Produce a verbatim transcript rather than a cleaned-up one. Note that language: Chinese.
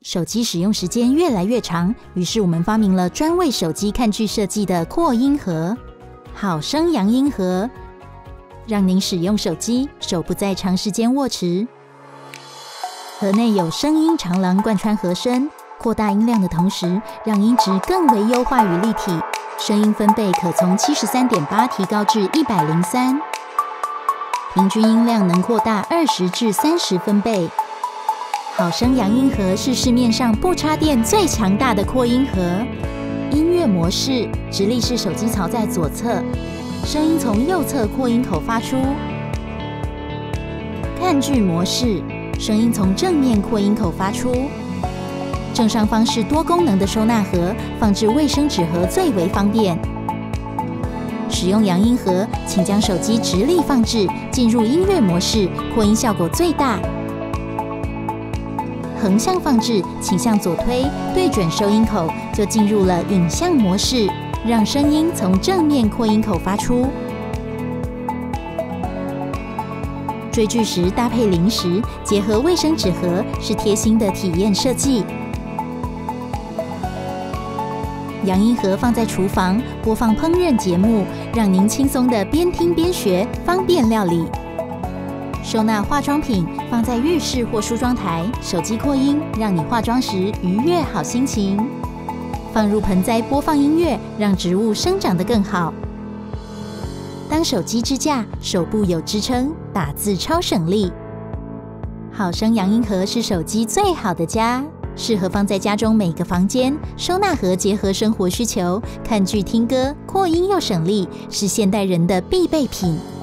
手机使用时间越来越长，于是我们发明了专为手机看剧设计的扩音盒——好声扬音盒，让您使用手机手不再长时间握持。盒内有声音长廊贯穿盒身，扩大音量的同时，让音质更为优化与立体，声音分贝可从 七十三点八 提高至一百零三，平均音量能扩大二十至三十分贝。好声扬音盒是市面上不插电最强大的扩音盒。音乐模式，直立式手机槽在左侧，声音从右侧扩音口发出。看剧模式，声音从正面扩音口发出。正上方是多功能的收纳盒，放置卫生纸盒最为方便。使用扬音盒，请将手机直立放置，进入音乐模式，扩音效果最大。横向放置，请向左推，对准收音口，就进入了影像模式，让声音从正面扩音口发出。追剧时搭配零食，结合卫生纸盒，是贴心的体验设计。扬音盒放在厨房，播放烹饪节目，让您轻松的边听边学，方便料理。收纳化妆品，放在浴室或梳妆台，手机扩音，让你化妆时愉悦好心情。放入盆栽播放音乐，让植物生长得更好。当手机支架，手部有支撑，打字超省力。好声扬音盒是手机最好的家，适合放在家中每个房间。收纳盒结合生活需求，看剧听歌，扩音又省力，是现代人的必备品。